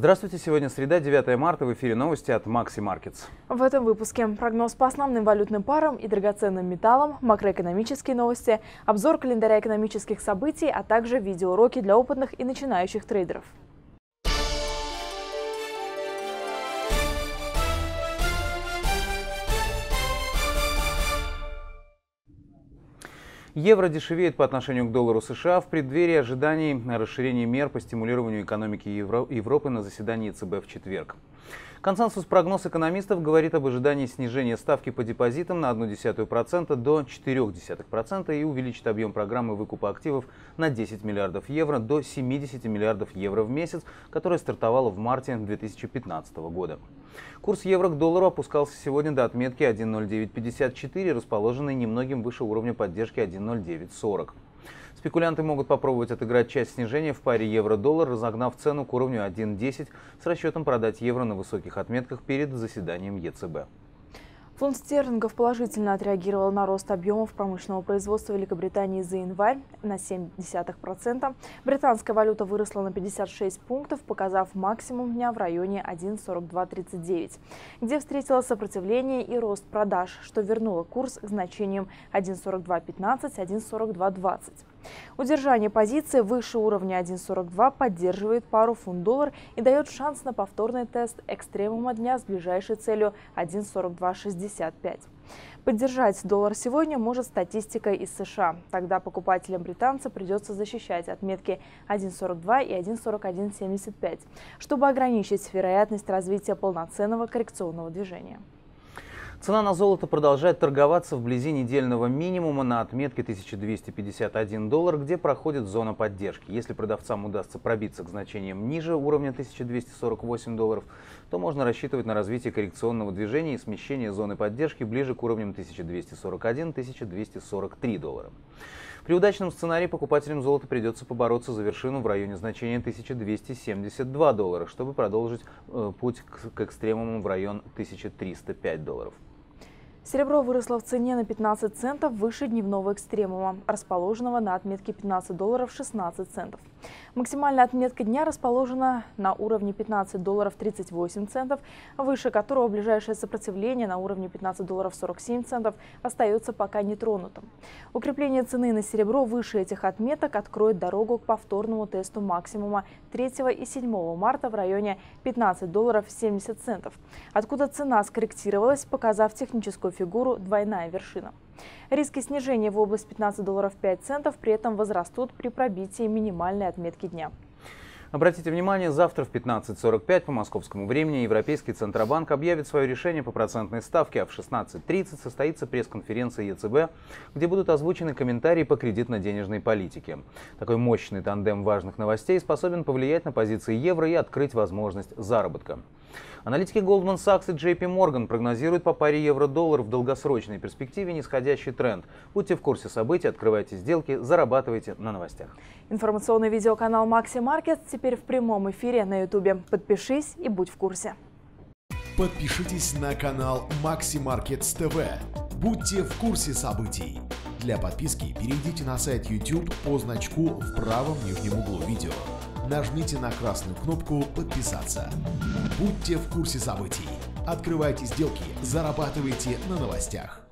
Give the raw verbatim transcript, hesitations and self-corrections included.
Здравствуйте, сегодня среда, девятое марта, в эфире новости от Maxi Markets. В этом выпуске прогноз по основным валютным парам и драгоценным металлам, макроэкономические новости, обзор календаря экономических событий, а также видеоуроки для опытных и начинающих трейдеров. Евро дешевеет по отношению к доллару США в преддверии ожиданий расширения мер по стимулированию экономики Европы на заседании ЦБ в четверг. Консенсус-прогноз экономистов говорит об ожидании снижения ставки по депозитам на ноль целых одна десятая процента до четырёх десятых процента и увеличит объем программы выкупа активов на десять миллиардов евро до семидесяти миллиардов евро в месяц, которая стартовала в марте две тысячи пятнадцатого года. Курс евро к доллару опускался сегодня до отметки один ноль девять пятьдесят четыре, расположенной немногим выше уровня поддержки один ноль девять сорок. Спекулянты могут попробовать отыграть часть снижения в паре евро-доллар, разогнав цену к уровню один десять с расчетом продать евро на высоких отметках перед заседанием ЕЦБ. Фунт стерлингов положительно отреагировал на рост объемов промышленного производства Великобритании за январь на семь десятых процента. Британская валюта выросла на пятьдесят шесть пунктов, показав максимум дня в районе один сорок два тридцать девять, где встретила сопротивление и рост продаж, что вернуло курс к значениям один сорок два пятнадцать — один сорок два двадцать. Удержание позиции выше уровня один сорок два поддерживает пару фунт-доллар и дает шанс на повторный тест экстремума дня с ближайшей целью один сорок два шестьдесят пять. Поддержать доллар сегодня может статистика из США. Тогда покупателям британца придется защищать отметки один сорок два и один сорок один семьдесят пять, чтобы ограничить вероятность развития полноценного коррекционного движения. Цена на золото продолжает торговаться вблизи недельного минимума на отметке тысяча двести пятьдесят один доллар, где проходит зона поддержки. Если продавцам удастся пробиться к значениям ниже уровня тысяча двести сорок восемь долларов, то можно рассчитывать на развитие коррекционного движения и смещение зоны поддержки ближе к уровням тысяча двести сорок один — тысяча двести сорок три доллара. При удачном сценарии покупателям золота придется побороться за вершину в районе значения тысяча двести семьдесят два доллара, чтобы продолжить э, путь к, к экстремуму в район тысяча триста пять долларов. Серебро выросло в цене на пятнадцать центов выше дневного экстремума, расположенного на отметке пятнадцать долларов шестнадцать центов. Максимальная отметка дня расположена на уровне пятнадцать долларов тридцать восемь центов, выше которого ближайшее сопротивление на уровне пятнадцать долларов сорок семь центов остается пока нетронутым. Укрепление цены на серебро выше этих отметок откроет дорогу к повторному тесту максимума третьего и седьмого марта в районе пятнадцать долларов семьдесят центов, откуда цена скорректировалась, показав техническую фигуру «двойная вершина». Риски снижения в область пятнадцать долларов пять центов при этом возрастут при пробитии минимальной отметки дня. Обратите внимание, завтра в пятнадцать сорок пять по московскому времени Европейский Центробанк объявит свое решение по процентной ставке, а в шестнадцать тридцать состоится пресс-конференция ЕЦБ, где будут озвучены комментарии по кредитно-денежной политике. Такой мощный тандем важных новостей способен повлиять на позиции евро и открыть возможность заработка. Аналитики Goldman Sachs и джей пи Morgan прогнозируют по паре евро-доллар в долгосрочной перспективе нисходящий тренд. Будьте в курсе событий, открывайте сделки, зарабатывайте на новостях. Информационный видеоканал Maxi Markets теперь в прямом эфире на ютубе. Подпишись и будь в курсе. Подпишитесь на канал Maxi Markets ти ви. Будьте в курсе событий. Для подписки перейдите на сайт YouTube по значку в правом нижнем углу видео. Нажмите на красную кнопку «Подписаться». Будьте в курсе событий. Открывайте сделки, зарабатывайте на новостях.